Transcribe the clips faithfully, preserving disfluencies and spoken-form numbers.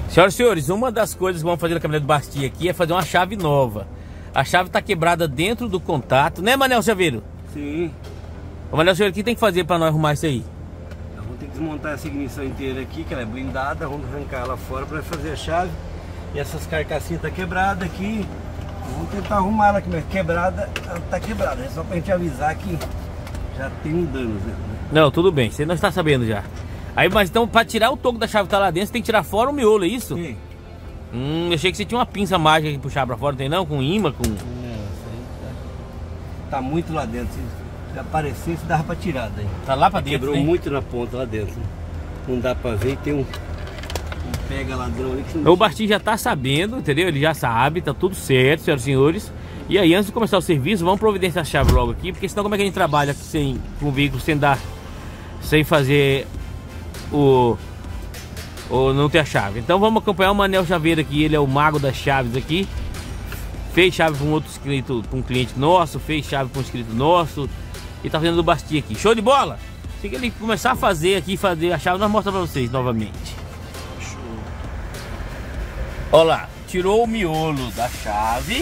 Senhoras e senhores, uma das coisas que vamos fazer na caminhonete do Basti aqui é fazer uma chave nova. A chave está quebrada dentro do contato, né, Manel Chaveiro? Sim. O Manel Chaveiro, o que tem que fazer para nós arrumar isso aí? Nós vamos ter que desmontar essa ignição inteira aqui, que ela é blindada, vamos arrancar ela fora para fazer a chave. E essas carcassinhas tá quebradas aqui. Vamos tentar arrumar ela aqui, mas quebrada, ela tá quebrada. É só pra gente avisar que já tem um dano, né? Não, tudo bem, você não está sabendo já. Aí, mas então, para tirar o toco da chave que tá lá dentro, você tem que tirar fora o miolo, é isso? Sim. Hum, eu achei que você tinha uma pinça mágica que puxava pra fora, não tem não? Com imã, com... Não, isso aí tá, tá muito lá dentro. Se aparecesse, dava pra tirar daí. Tá lá pra dentro, Quebrou né? muito na ponta lá dentro. Não dá pra ver e tem um, um pega ladrão ali que não... O Basti já tá sabendo, entendeu? Ele já sabe, tá tudo certo, senhoras e senhores. E aí, antes de começar o serviço, vamos providenciar a chave logo aqui, porque senão como é que a gente trabalha aqui sem, com o veículo sem dar, sem fazer o... ou não ter a chave. Então vamos acompanhar o Manel Chaveiro aqui, ele é o mago das chaves aqui. Fez chave para um outro inscrito, para um cliente nosso, fez chave para um inscrito nosso e tá fazendo do Basti aqui. Show de bola? Assim que ele começar a fazer aqui, fazer a chave, nós mostramos para vocês novamente. Show. Olha lá, tirou o miolo da chave,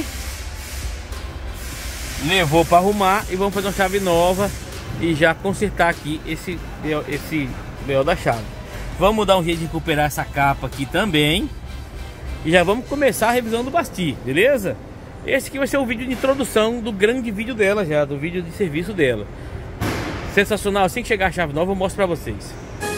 levou para arrumar e vamos fazer uma chave nova e já consertar aqui esse esse miolo da chave. Vamos dar um jeito de recuperar essa capa aqui também. E já vamos começar a revisão do Basti, beleza? Esse aqui vai ser o vídeo de introdução do grande vídeo dela já, do vídeo de serviço dela. Sensacional, assim que chegar a chave nova eu mostro pra vocês.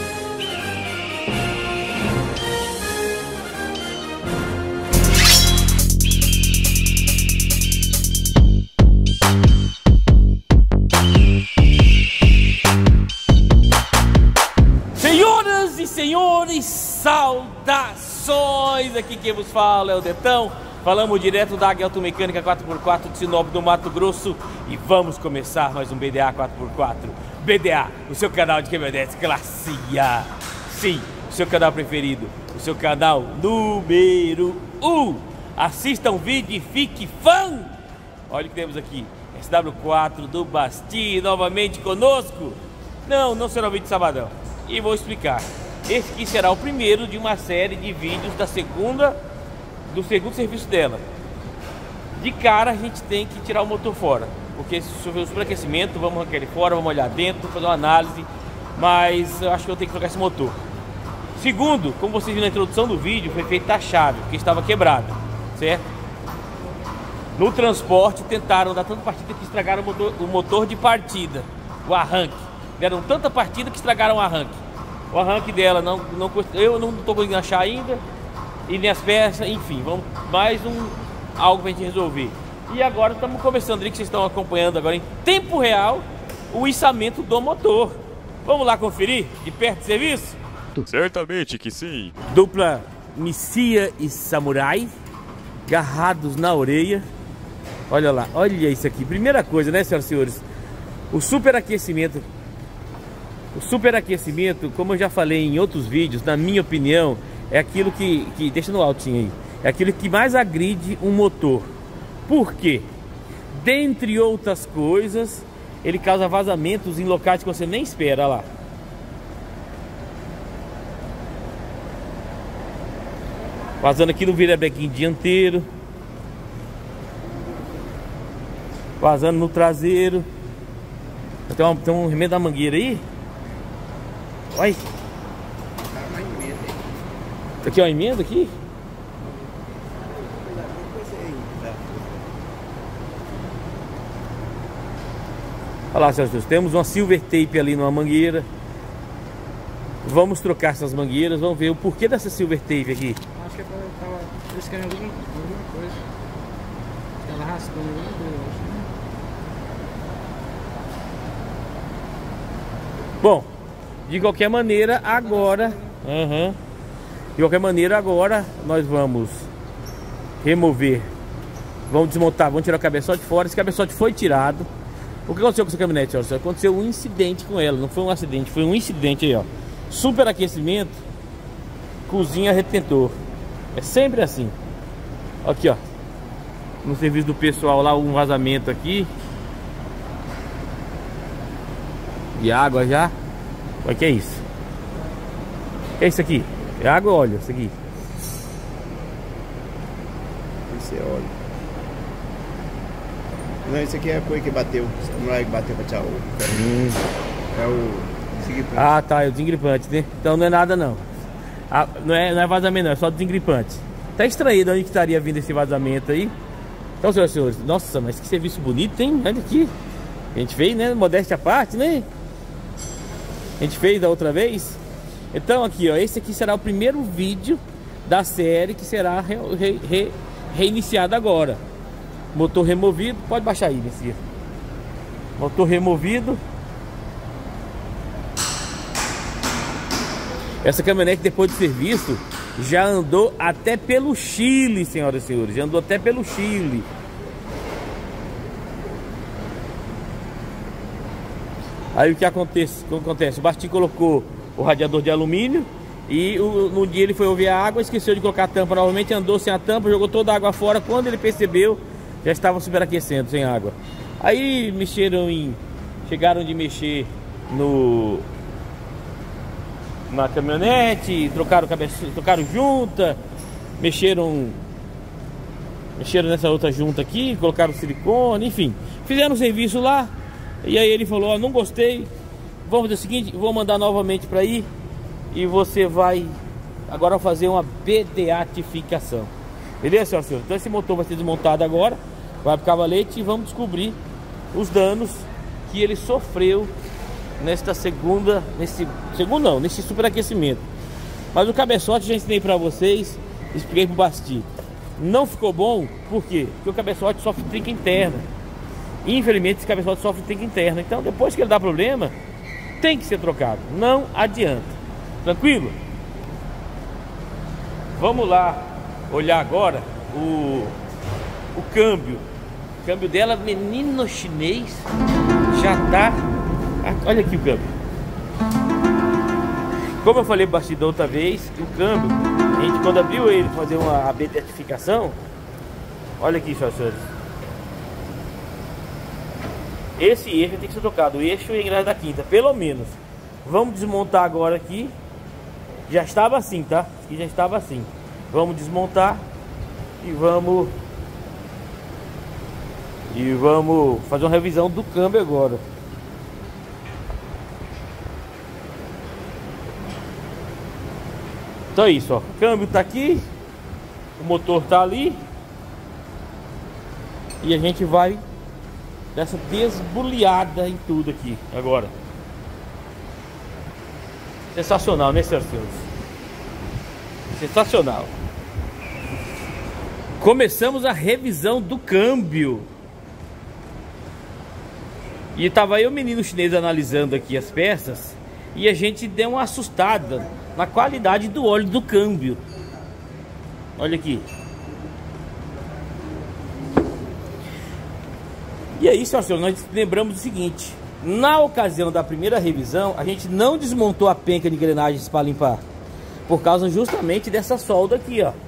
Senhoras e senhores, saudações! Aqui quem vos fala é o Detão. Falamos direto da Águia Automecânica quatro por quatro de Sinop do Mato Grosso. E vamos começar mais um B D A quatro por quatro. B D A, o seu canal de caminhonetes classe A. Sim, o seu canal preferido, o seu canal número um. Assista um vídeo e fique fã! Olha o que temos aqui, S W quatro do Basti novamente conosco. Não, não será um vídeo de sabadão. E vou explicar. Esse aqui será o primeiro de uma série de vídeos da segunda, do segundo serviço dela. De cara a gente tem que tirar o motor fora, porque se chover o superaquecimento, vamos arrancar ele fora, vamos olhar dentro, fazer uma análise. Mas eu acho que eu tenho que trocar esse motor. Segundo, como vocês viram na introdução do vídeo, foi feita a chave, porque estava quebrada, certo? No transporte tentaram dar tanta partida que estragaram o motor, o motor de partida, o arranque. Deram tanta partida que estragaram o arranque. O arranque dela não, não eu não estou conseguindo achar ainda. E nem as peças, enfim, vamos mais um algo pra gente resolver. E agora estamos começando ali, que vocês estão acompanhando agora em tempo real o içamento do motor. Vamos lá conferir de perto do serviço? Certamente que sim. Dupla Missia e Samurai, agarrados na orelha. Olha lá, olha isso aqui. Primeira coisa, né, senhoras e senhores? O superaquecimento. O superaquecimento, como eu já falei em outros vídeos, na minha opinião, é aquilo que, que deixa no altinho aí, é aquilo que mais agride um motor. Por quê? Dentre outras coisas, ele causa vazamentos em locais que você nem espera. Olha lá. Vazando aqui no virabrequim dianteiro, vazando no traseiro. Tem, uma, tem um remendo da mangueira aí. Olha. Aqui, ó, a emenda aqui. Olha lá, senhoras e senhores, temos uma silver tape ali numa mangueira. Vamos trocar essas mangueiras, vamos ver o porquê dessa silver tape aqui. Acho que é pra tava triscando alguma, alguma coisa. Ela raspando alguma coisa, eu acho. Bom, de qualquer maneira, agora... Uhum. De qualquer maneira, agora nós vamos remover, vamos desmontar, vamos tirar o cabeçote fora. Esse cabeçote foi tirado. O que aconteceu com essa caminhonete? Ó? Aconteceu um incidente com ela, não foi um acidente, foi um incidente aí, ó. Superaquecimento, cozinha retentor. É sempre assim. Aqui, ó. No serviço do pessoal lá, um vazamento aqui de água já. Olha que é isso? O que é isso aqui? É água ou óleo? Isso aqui. Esse é óleo. Não, isso aqui é a coisa que bateu. Não é que bateu pra tirar o... Hum. É o desengripante. Ah, tá, é o desengripante, né? Então não é nada não. Ah, não, é, não é vazamento não, é só desengripante. Tá estranho de onde que estaria vindo esse vazamento aí. Então, senhoras e senhores, nossa, mas que serviço bonito, hein? Olha aqui. A gente fez, né? Modéstia à parte, né? A gente fez da outra vez. Então aqui, ó, esse aqui será o primeiro vídeo da série que será re, re, re, reiniciado agora. Motor removido, pode baixar aí, Messias. Motor removido. Essa caminhonete, depois do serviço, já andou até pelo Chile, senhoras e senhores. Já andou até pelo Chile. Aí o que acontece? O que acontece? O Bastinho colocou o radiador de alumínio e o, no dia ele foi ouvir a água, esqueceu de colocar a tampa novamente, andou sem a tampa, jogou toda a água fora. Quando ele percebeu, já estava superaquecendo, sem água. Aí mexeram em... Chegaram de mexer no... na caminhonete, trocaram cabeça, trocaram junta, mexeram... Mexeram nessa outra junta aqui, colocaram silicone, enfim. Fizeram um serviço lá. E aí ele falou, ó, não gostei. Vamos fazer o seguinte, vou mandar novamente para aí. E você vai agora fazer uma beatificação. Beleza, senhor, senhor? Então esse motor vai ser desmontado agora, vai pro cavalete e vamos descobrir os danos que ele sofreu nesta segunda, nesse segundo não, nesse superaquecimento. Mas o cabeçote já ensinei para vocês, expliquei pro Basti. Não ficou bom, por quê? Porque o cabeçote sofre trinca interna. Infelizmente esse cabeçote sofre trinca interna. Então depois que ele dá problema, tem que ser trocado, não adianta. Tranquilo? Vamos lá olhar agora o, o câmbio. O câmbio dela, menino chinês, já tá... Olha aqui o câmbio. Como eu falei bastidão outra vez, o câmbio, a gente quando abriu ele fazer uma beatificação, olha aqui, senhores. Esse eixo tem que ser trocado, o eixo e a engrenagem da quinta, pelo menos. Vamos desmontar agora aqui. Já estava assim, tá? Aqui já estava assim. Vamos desmontar e vamos e vamos fazer uma revisão do câmbio agora. Então é isso, ó. O câmbio tá aqui, o motor tá ali e a gente vai dessa desbuliada em tudo aqui agora. Sensacional, né, senhoras e senhores? Sensacional. Começamos a revisão do câmbio. E tava eu, menino chinês, analisando aqui as peças. E a gente deu uma assustada na qualidade do óleo do câmbio. Olha aqui. E aí, senhoras e senhores, nós lembramos o seguinte. Na ocasião da primeira revisão, a gente não desmontou a penca de engrenagens para limpar, por causa justamente dessa solda aqui, ó.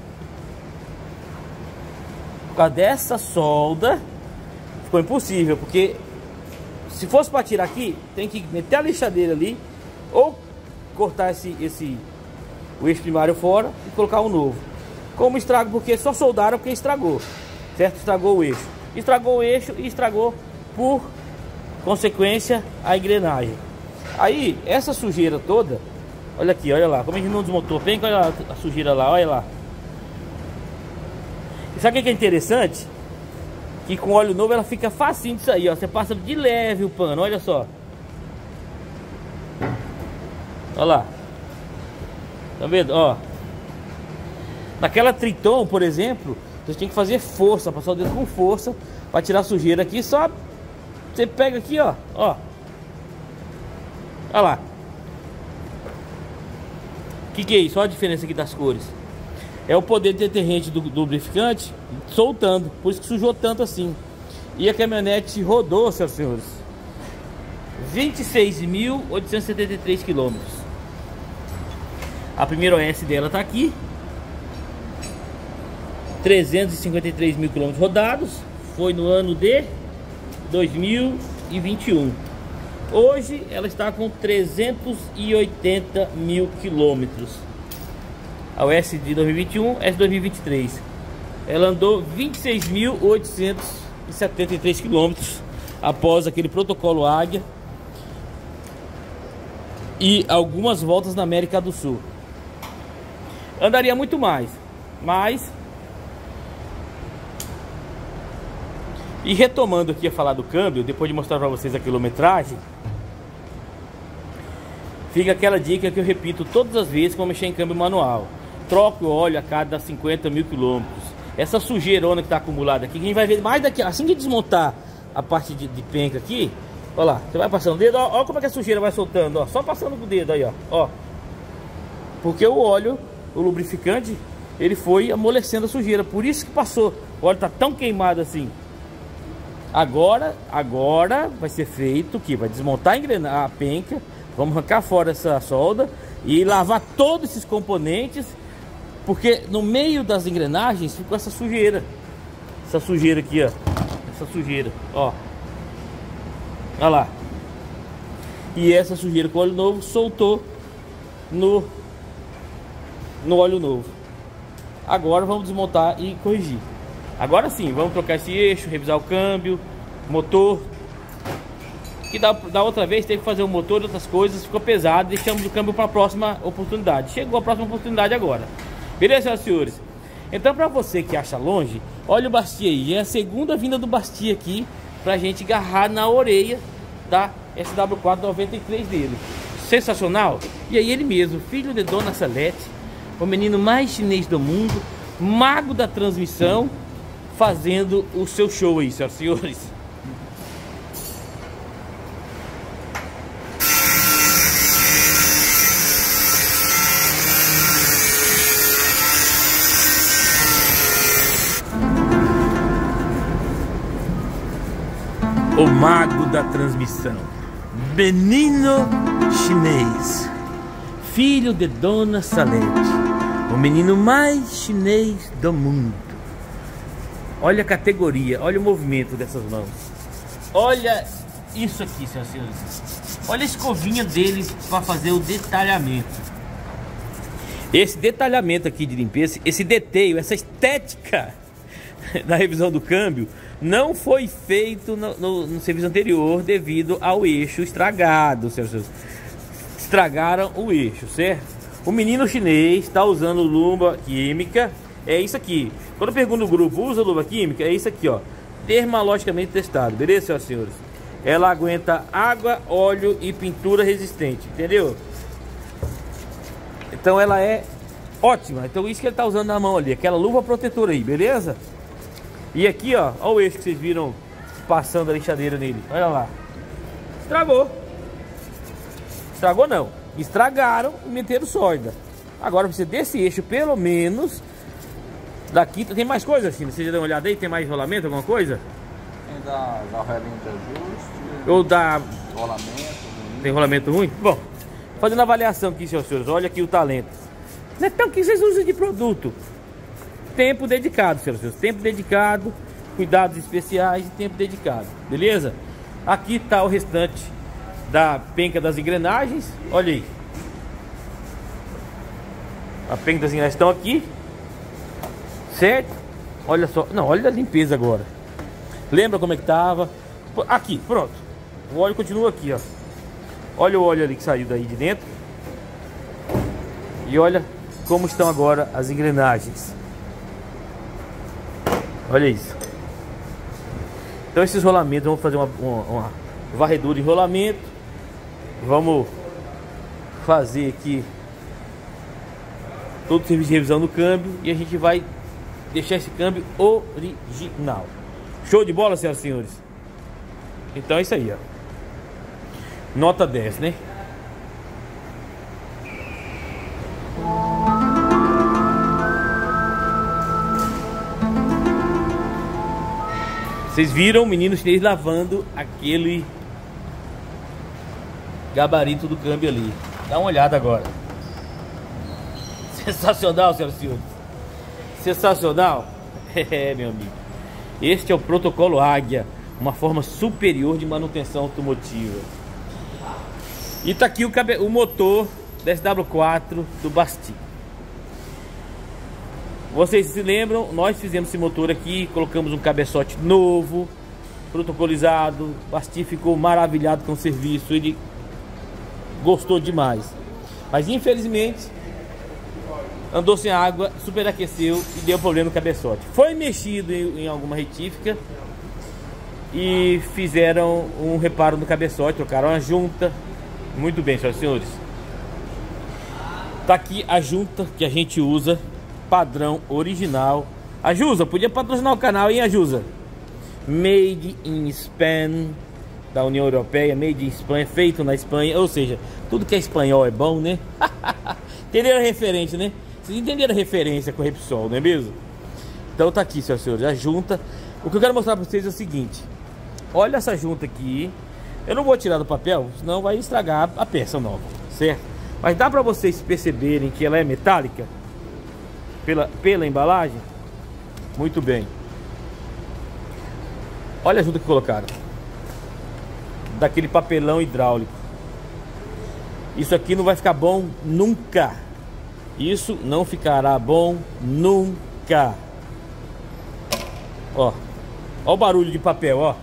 Por causa dessa solda, ficou impossível, porque se fosse para tirar aqui, tem que meter a lixadeira ali, ou cortar esse, esse o eixo primário fora e colocar um novo. Como estrago, porque só soldaram porque estragou, certo? Estragou o eixo. Estragou o eixo e estragou por consequência a engrenagem. Aí essa sujeira toda, olha aqui, olha lá, como a gente não desmontou bem, olha lá a sujeira lá, olha lá. E sabe o que é interessante? Que com óleo novo ela fica facinho disso aí, ó. Você passa de leve o pano, olha só. Olha lá. Tá vendo? Ó. Naquela Triton, por exemplo, você tem que fazer força, passar o dedo com força para tirar a sujeira aqui. Só você pega aqui, ó, ó. Olha lá. O que que é isso? Olha a diferença aqui das cores. É o poder deterrente do, do lubrificante soltando. Por isso que sujou tanto assim. E a caminhonete rodou, senhoras e senhores, vinte e seis mil oitocentos e setenta e três quilômetros. A primeira O S dela tá aqui. trezentos e cinquenta e três mil quilômetros rodados. Foi no ano de dois mil e vinte e um. Hoje ela está com trezentos e oitenta mil quilômetros. A O S de dois mil e vinte e um, S dois mil e vinte e três. ela andou vinte e seis mil oitocentos e setenta e três quilômetros após aquele protocolo Águia e algumas voltas na América do Sul. Andaria muito mais, mas... E retomando aqui a falar do câmbio, depois de mostrar para vocês a quilometragem, fica aquela dica que eu repito todas as vezes que eu mexer em câmbio manual. Troque o óleo a cada cinquenta mil quilômetros. Essa sujeirona que está acumulada aqui, a gente vai ver mais daqui, assim que desmontar a parte de, de penca aqui, olha lá, você vai passando o dedo, ó, ó como é que a sujeira vai soltando, ó, só passando com o dedo aí, ó, ó. Porque o óleo, o lubrificante, ele foi amolecendo a sujeira, por isso que passou. O óleo está tão queimado assim. Agora, agora vai ser feito o que? Vai desmontar a, engrenagem, a penca, vamos arrancar fora essa solda e lavar todos esses componentes, porque no meio das engrenagens ficou essa sujeira. Essa sujeira aqui, ó. Essa sujeira, ó. Olha lá. E essa sujeira com óleo novo soltou no, no óleo novo. Agora vamos desmontar e corrigir. Agora sim, vamos trocar esse eixo, revisar o câmbio, motor. Que da, da outra vez teve que fazer o motor e outras coisas, ficou pesado, deixamos o câmbio para a próxima oportunidade. Chegou a próxima oportunidade agora. Beleza, senhoras e senhores? Então, para você que acha longe, olha o Basti aí. É a segunda vinda do Basti aqui pra gente agarrar na orelha da S W quatro noventa e três dele. Sensacional? E aí ele mesmo, filho de Dona Salete, o menino mais chinês do mundo, mago da transmissão, fazendo o seu show aí, senhoras e senhores. O mago da transmissão, menino chinês, filho de Dona Salete, o menino mais chinês do mundo. Olha a categoria, olha o movimento dessas mãos. Olha isso aqui, senhoras e senhores. Olha a escovinha dele para fazer o detalhamento. Esse detalhamento aqui de limpeza, esse deteio, essa estética da revisão do câmbio não foi feito no, no, no serviço anterior devido ao eixo estragado, senhoras e senhores. Estragaram o eixo, certo? O menino chinês está usando luva química. É isso aqui. Quando eu pergunto no grupo, usa luva química? É isso aqui, ó. Dermalogicamente testado, beleza, senhoras e senhores? Ela aguenta água, óleo e pintura resistente, entendeu? Então ela é ótima. Então isso que ele tá usando na mão ali, aquela luva protetora aí, beleza? E aqui, ó, ó o eixo que vocês viram passando a lixadeira nele. Olha lá. Estragou. Estragou não. Estragaram e meteram sólida. Agora você desse eixo, pelo menos... Daqui tem mais coisa assim, você já deu uma olhada aí? Tem mais rolamento, alguma coisa? Tem da, da relinha de ajuste. Ou da... Rolamento ruim. Tem rolamento ruim? Bom, fazendo a avaliação aqui, senhoras e senhores, olha aqui o talento. Não é tão que vocês usam de produto. Tempo dedicado, senhoras e senhores. Tempo dedicado, cuidados especiais e tempo dedicado. Beleza? Aqui está o restante da penca das engrenagens. Olha aí. A penca das engrenagens estão aqui. Certo? Olha só. Não, olha a limpeza agora. Lembra como é que tava? Aqui, pronto. O óleo continua aqui, ó. Olha o óleo ali que saiu daí de dentro. E olha como estão agora as engrenagens. Olha isso. Então esses rolamentos, vamos fazer uma, uma, uma varredura de rolamento. Vamos fazer aqui todo o serviço de revisão do câmbio. E a gente vai deixar esse câmbio original. Show de bola, senhoras e senhores? Então é isso aí, ó. Nota dez, né? Vocês viram o menino chinês lavando aquele gabarito do câmbio ali. Dá uma olhada agora. Sensacional, senhoras e senhores. Sensacional. É, meu amigo. Este é o protocolo Águia, uma forma superior de manutenção automotiva. E tá aqui o, cabe... o motor da S W quatro do Basti. Vocês se lembram, nós fizemos esse motor aqui, colocamos um cabeçote novo, protocolizado. O Basti ficou maravilhado com o serviço, ele gostou demais. Mas infelizmente andou sem água, superaqueceu e deu problema no cabeçote. Foi mexido em, em alguma retífica e fizeram um reparo no cabeçote, trocaram a junta. Muito bem, senhoras e senhores. Tá aqui a junta que a gente usa, padrão original. Ajusa, podia patrocinar o canal, hein, Ajusa? Made in Spain, da União Europeia, made in Espanha, feito na Espanha. Ou seja, tudo que é espanhol é bom, né? Entenderam a referência, né? Vocês entenderam a referência com o Repsol, não é mesmo? Então tá aqui, senhoras e senhores, a junta. O que eu quero mostrar pra vocês é o seguinte. Olha essa junta aqui. Eu não vou tirar do papel, senão vai estragar a peça nova, certo? Mas dá pra vocês perceberem que ela é metálica pela, pela embalagem. Muito bem. Olha a junta que colocaram, daquele papelão hidráulico. Isso aqui não vai ficar bom nunca. Isso não ficará bom nunca. Ó, ó o barulho de papel, ó.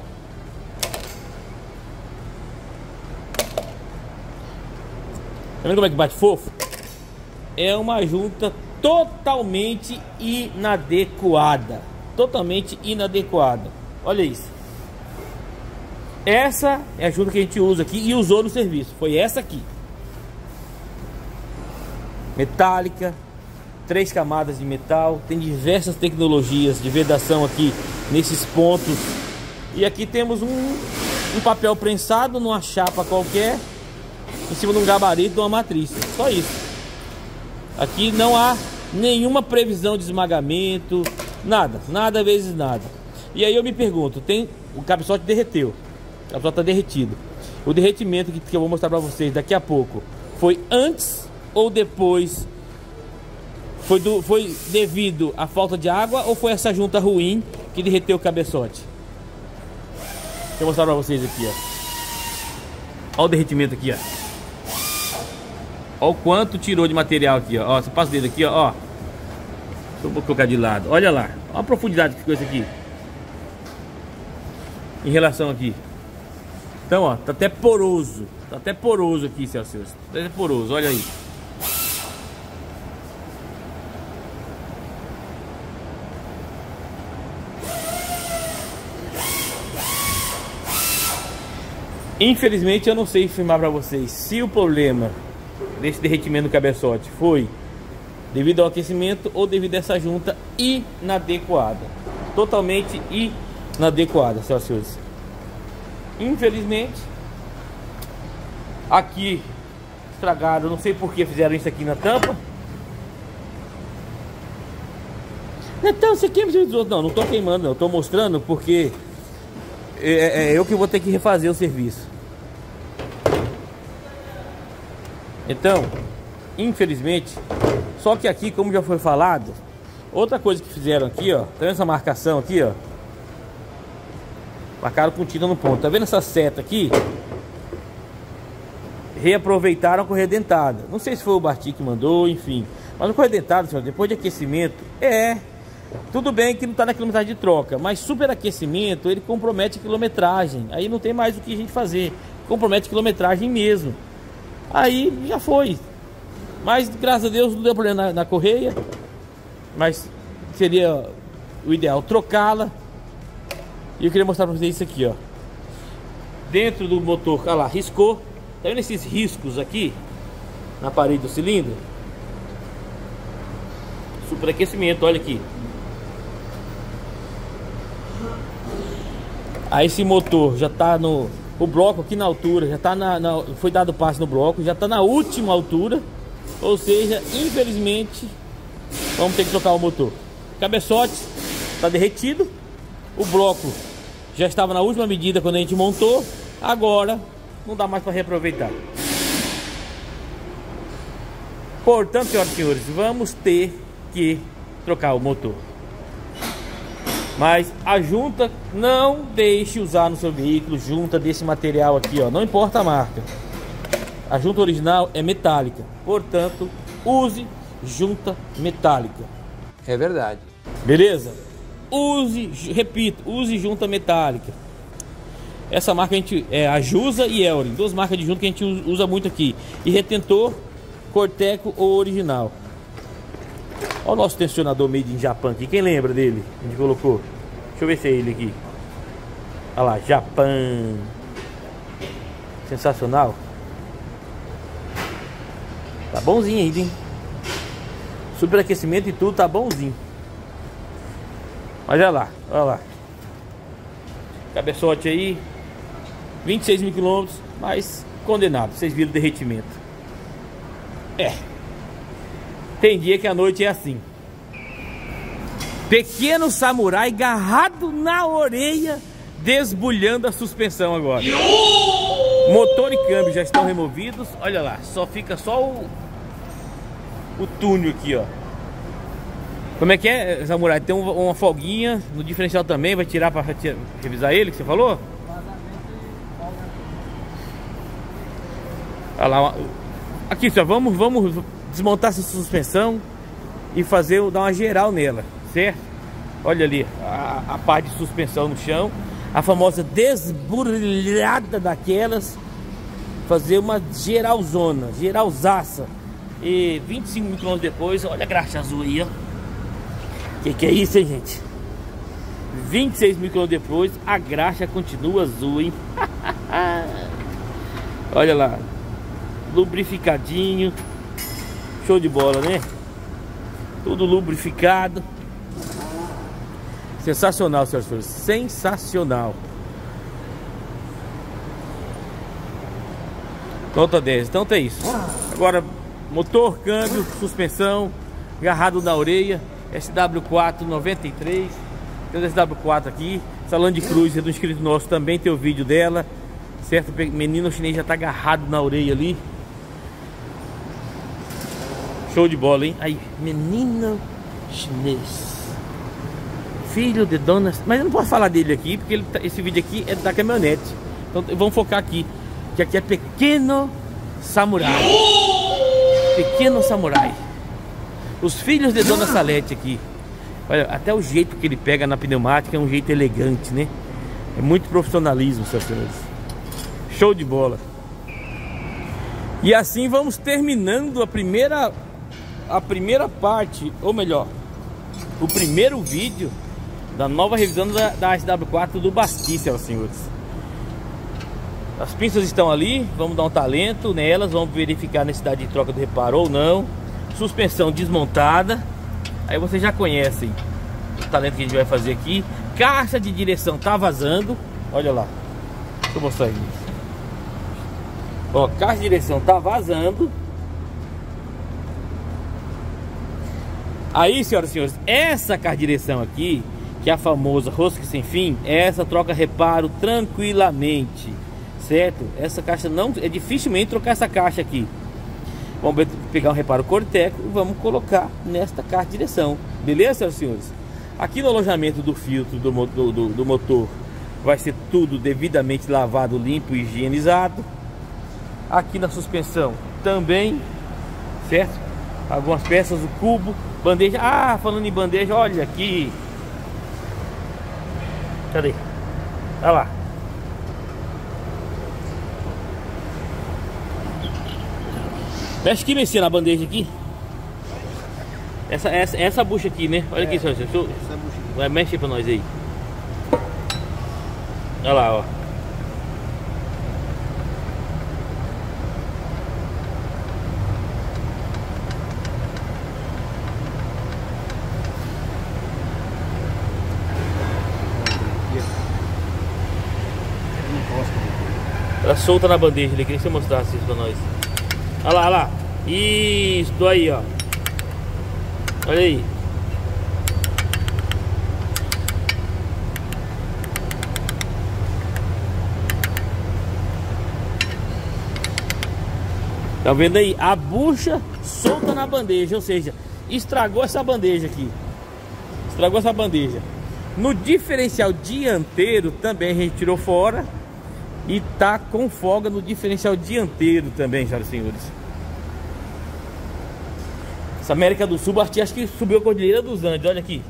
Tá vendo como é que bate fofo? É uma junta totalmente inadequada. Totalmente inadequada. Olha isso. Essa é a junta que a gente usa aqui e usou no serviço. Foi essa aqui. Metálica. Três camadas de metal. Tem diversas tecnologias de vedação aqui nesses pontos. E aqui temos um, um papel prensado numa chapa qualquer, em cima de um gabarito de uma matriz. Só isso. Aqui não há nenhuma previsão de esmagamento. Nada, nada vezes nada. E aí eu me pergunto, tem o cabeçote derreteu, o cabeçote está derretido. O derretimento que, que eu vou mostrar para vocês daqui a pouco foi antes ou depois? Foi, do, foi devido à falta de água ou foi essa junta ruim que derreteu o cabeçote? Deixa eu mostrar para vocês aqui, ó. Olha o derretimento aqui, ó. Olha o quanto tirou de material aqui, ó. Ó, você passa o dedo aqui, ó. Ó. Deixa eu colocar de lado. Olha lá. Olha a profundidade que ficou isso aqui. Em relação aqui. Então, ó, tá até poroso. Tá até poroso aqui, Celsius. Tá até poroso, olha aí. Infelizmente eu não sei afirmar para vocês se o problema desse derretimento do cabeçote foi devido ao aquecimento ou devido a essa junta inadequada. Totalmente inadequada, senhoras e senhores. Infelizmente aqui estragaram, não sei por que fizeram isso aqui na tampa. Então você queima os outros. Não, não tô queimando, não. Tô mostrando porque é, é eu que vou ter que refazer o serviço. Então, infelizmente, só que aqui, como já foi falado, outra coisa que fizeram aqui, ó, tá vendo essa marcação aqui, ó? Marcaram com tinta no ponto. Tá vendo essa seta aqui? Reaproveitaram a correia dentada. Não sei se foi o Basti que mandou, enfim. Mas a correia dentada, senhor, depois de aquecimento, é... Tudo bem que não está na quilometragem de troca, mas superaquecimento, ele compromete a quilometragem. Aí não tem mais o que a gente fazer. Compromete a quilometragem mesmo. Aí já foi. Mas graças a Deus não deu problema na, na correia. Mas seria o ideal trocá-la. E eu queria mostrar para vocês isso aqui, ó. Dentro do motor, olha lá, riscou. Tá vendo esses riscos aqui na parede do cilindro? Superaquecimento, olha aqui. Aí esse motor já tá no... O bloco aqui na altura, já tá na, na... Foi dado passe no bloco, já tá na última altura. Ou seja, infelizmente vamos ter que trocar o motor. O cabeçote tá derretido. O bloco já estava na última medida quando a gente montou. Agora não dá mais para reaproveitar. Portanto, senhoras e senhores, vamos ter que trocar o motor. Mas a junta, não deixe usar no seu veículo junta desse material aqui, ó. Não importa a marca. A junta original é metálica. Portanto, use junta metálica. É verdade. Beleza? Use, repito, use junta metálica. Essa marca a gente é a Jusa e Elrin, duas marcas de junta que a gente usa muito aqui. E retentor Corteco ou original. Olha o nosso tensionador made in Japan aqui. Quem lembra dele? A gente colocou. Deixa eu ver se é ele aqui. Olha lá, Japan. Sensacional. Tá bonzinho ainda, hein? Superaquecimento e tudo tá bonzinho. Mas olha lá, olha lá. Cabeçote aí. vinte e seis mil quilômetros, mas condenado. Vocês viram o derretimento. É. Tem dia que a noite é assim. Pequeno samurai agarrado na orelha, desbulhando a suspensão agora. Motor e câmbio já estão removidos. Olha lá, só fica só o o túnel aqui, ó. Como é que é, samurai? Tem um, uma folguinha no diferencial também. Vai tirar para revisar ele, que você falou? Olha lá. Aqui, só vamos, vamos desmontar essa suspensão e fazer, dar uma geral nela, certo? Olha ali a, a parte de suspensão no chão, a famosa desburlhada daquelas, fazer uma geralzona, geralzaça. E vinte e cinco mil quilômetros depois, olha a graxa azul aí, ó. Que que é isso, hein, gente? vinte e seis mil quilômetros depois, a graxa continua azul, hein? Olha lá, lubrificadinho, show de bola, né? Tudo lubrificado. Sensacional, senhoras e senhores, sensacional. Nota dez, então tem isso. Agora, motor, câmbio, suspensão, agarrado na orelha, S W quatro noventa e três. Tem o S W quatro aqui. Essa Land Cruiser do inscrito nosso também tem o vídeo dela, certo? O menino chinês já tá agarrado na orelha ali. Show de bola, hein? Aí, menino chinês, filho de dona... Mas eu não posso falar dele aqui, porque ele tá... esse vídeo aqui é da caminhonete. Então vamos focar aqui, que aqui é pequeno samurai. Pequeno samurai. Os filhos de Dona Salete aqui. Olha, até o jeito que ele pega na pneumática é um jeito elegante, né? É muito profissionalismo, seus senhores. Show de bola. E assim vamos terminando a primeira a primeira parte, ou melhor, o primeiro vídeo da nova revisão da, da S W quatro do Basti, seus senhores. As pinças estão ali, vamos dar um talento nelas, vamos verificar a necessidade de troca de reparo ou não. Suspensão desmontada. Aí vocês já conhecem o talento que a gente vai fazer aqui. Caixa de direção tá vazando. Olha lá, deixa eu mostrar aí. Ó, caixa de direção tá vazando. Aí, senhoras e senhores, essa caixa de direção aqui, que é a famosa rosca sem fim, essa troca reparo tranquilamente, certo? Essa caixa não... é dificilmente trocar essa caixa aqui. Vamos pegar um reparo Corteco e vamos colocar nesta caixa de direção. Beleza, senhoras e senhores? Aqui no alojamento do filtro do, do, do motor vai ser tudo devidamente lavado, limpo e higienizado. Aqui na suspensão também, certo? Algumas peças, o cubo, bandeja. Ah, falando em bandeja, olha aqui. Cadê? Olha lá. Mexe aqui, Messias, na bandeja aqui. Essa, essa, essa bucha aqui, né? Olha é, aqui, senhor. Essa bucha aqui. Vai, mexe aí pra nós aí. Olha lá, ó. Ela solta na bandeja ali, queria que você mostrasse isso pra nós. Olha lá, olha lá. Isso aí, ó. Olha aí. Tá vendo aí? A bucha solta na bandeja, ou seja, estragou essa bandeja aqui. Estragou essa bandeja. No diferencial dianteiro também a gente tirou fora. E tá com folga no diferencial dianteiro também, senhoras e senhores. Essa América do Sul, Basti, acho que subiu a Cordilheira dos Andes, olha aqui.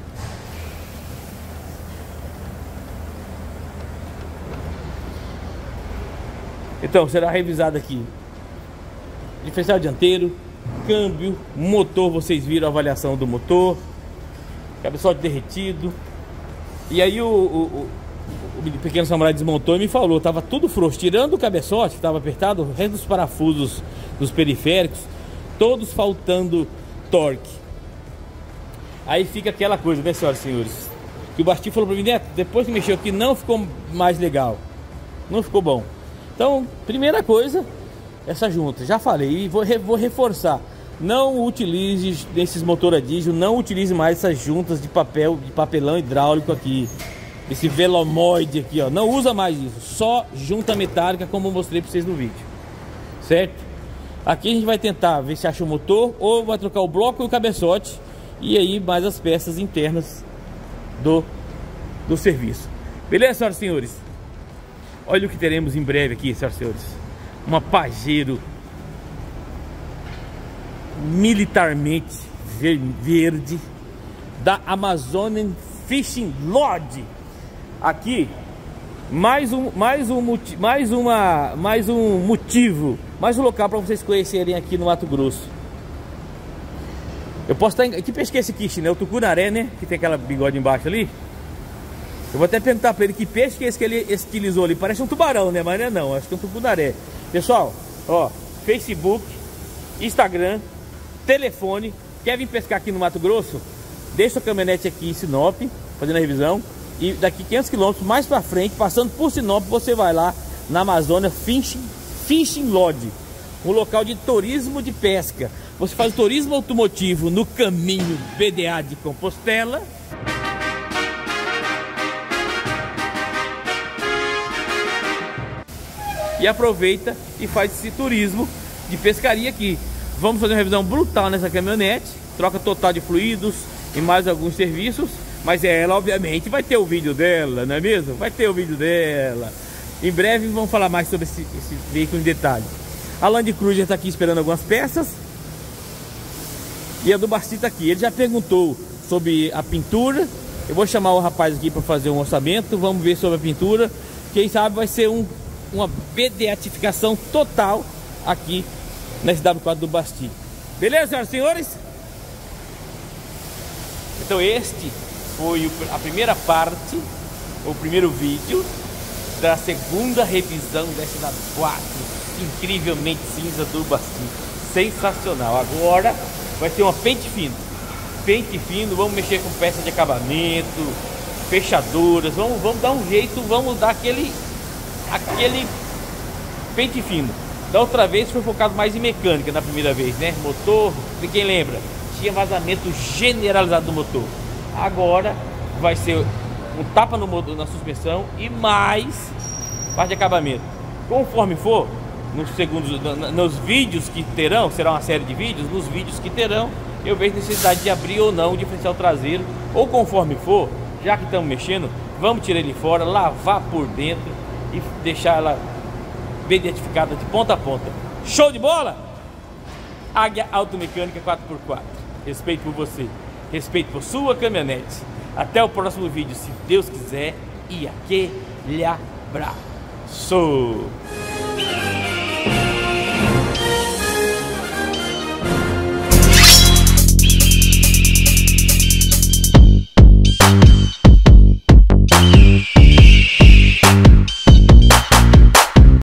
Então, será revisado aqui diferencial dianteiro, câmbio, motor, vocês viram a avaliação do motor, cabeçote derretido. E aí o, o, o, o pequeno samurai desmontou e me falou, tava tudo frouxo, tirando o cabeçote que tava apertado, o resto dos parafusos dos periféricos, todos faltando torque. Aí fica aquela coisa, né, senhoras e senhores, que o Basti falou pra mim, Neto, depois que mexeu aqui não ficou mais legal, não ficou bom. Então, primeira coisa, essa junta, já falei e vou, vou reforçar, não utilize nesses motores a diesel, não utilize mais essas juntas de papel, de papelão hidráulico aqui, esse velomoide aqui, ó, não usa mais isso, só junta metálica como eu mostrei para vocês no vídeo, certo? Aqui a gente vai tentar ver se acha o motor ou vai trocar o bloco e o cabeçote e aí mais as peças internas do, do serviço. Beleza, senhoras e senhores? Olha o que teremos em breve aqui, senhoras e senhores. Uma Pajero militarmente verde da Amazonian Fishing Lodge. Aqui mais um, mais um, mais uma, mais um motivo, mais um local para vocês conhecerem aqui no Mato Grosso. Eu posso estar em... Que peixe que é esse quiche, né? O tucunaré, né? Que tem aquela bigode embaixo ali. Eu vou até perguntar para ele que peixe que é esse que ele estilizou ali. Parece um tubarão, né? Mas não é não, acho que é um tucunaré. Pessoal, ó, Facebook, Instagram, telefone. Quer vir pescar aqui no Mato Grosso? Deixa a caminhonete aqui em Sinop, fazendo a revisão. E daqui quinhentos quilômetros mais para frente, passando por Sinop, você vai lá na Amazônia Fishing, Fishing Lodge, um local de turismo de pesca. Você faz o turismo automotivo no caminho B D A de Compostela. E aproveita e faz esse turismo de pescaria aqui. Vamos fazer uma revisão brutal nessa caminhonete, troca total de fluidos e mais alguns serviços. Mas ela, obviamente, vai ter o vídeo dela, não é mesmo? Vai ter o vídeo dela. Em breve vamos falar mais sobre esse, esse veículo em detalhe. A Land Cruiser está aqui esperando algumas peças. E a do Basti está aqui. Ele já perguntou sobre a pintura. Eu vou chamar o rapaz aqui para fazer um orçamento. Vamos ver sobre a pintura. Quem sabe vai ser um, uma beatificação total aqui na S W quatro do Basti. Beleza, senhoras e senhores? Então este foi a primeira parte, o primeiro vídeo da segunda revisão da S W quatro, incrivelmente cinza do Basti, sensacional. Agora vai ter uma pente fino, pente fino, vamos mexer com peças de acabamento, fechaduras, vamos, vamos dar um jeito, vamos dar aquele, aquele pente fino. Da outra vez foi focado mais em mecânica na primeira vez, né? Motor, de quem lembra? Tinha vazamento generalizado do motor. Agora vai ser um tapa no motor, na suspensão e mais parte de acabamento. Conforme for, nos segundos, nos vídeos que terão, será uma série de vídeos, nos vídeos que terão, eu vejo necessidade de abrir ou não o diferencial traseiro, ou conforme for, já que estamos mexendo, vamos tirar ele fora, lavar por dentro e deixar ela bem identificada de ponta a ponta. Show de bola? Águia Automecânica quatro por quatro. Respeito por você, respeito por sua caminhonete. Até o próximo vídeo, se Deus quiser, e aquele abraço.